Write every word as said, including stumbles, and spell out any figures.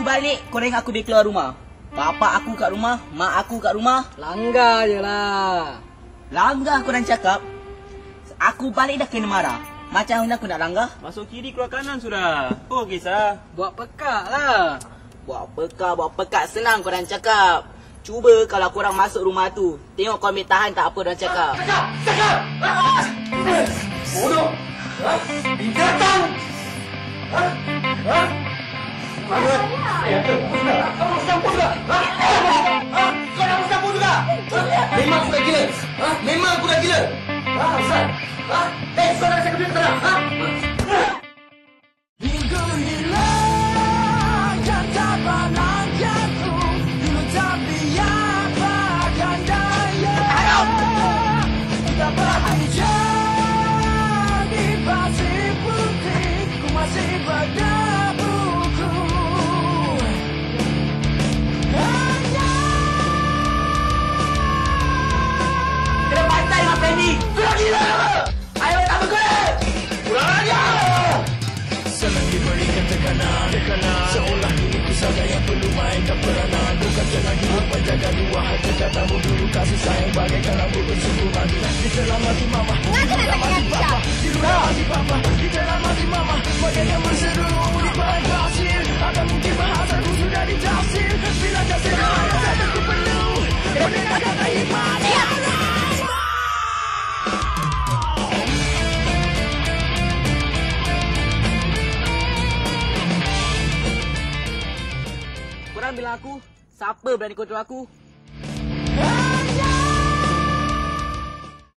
balik, korang aku dia keluar rumah. Bapak aku kat rumah, mak aku kat rumah. Langgar je lah. Langgar korang cakap. Aku balik dah kena marah. Macam mana aku nak langgar? Masuk kiri keluar kanan sudah. Oh kisah. Buat pekak lah. Buat pekat, buat pekat senang korang cakap. Cuba kalau korang masuk rumah tu, tengok kau ambil tahan tak apa korang cakap. Cakap! Cakap! Bodoh! Binatang! Ha? Ha? Mana? Kamu campur juga? Ha? Ha? Kau nak campur juga? Ha? Memang aku dah gila? Ha? Memang aku dah gila? Ha? Ustaz? Ha? Eh, kau nak saya kena tak? Ha? Minggu hilang kata pandang jatuh dulu tapi apa kan daya kita bekerja di pasir putih ku masih pada buku hanya Kena pantai dengan Fendi. Sudah gila! Ayo tak bergerak! Kurang ajar! senang diberikan tekanan tekanan seolah diriku saja yang perlu mainkan peranan bukan senang hidup menjaga dua hati katamu dulu kasih sayang bagaikan rambut bersungguh mati di dalam hati mama di luar hati papa di luar hati papa di dalam hati mama bagaikan berseru di bawah pasir atau mungkin bahasaku sudah ditafsir bila kasih sayang satu penuh dengan kata iman Korang bilang aku, siapa berani kontrol aku?